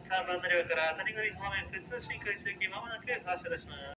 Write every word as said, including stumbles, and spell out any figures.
さんばん乗り場から谷口方面、普通新快速行きまもなく発車いたします。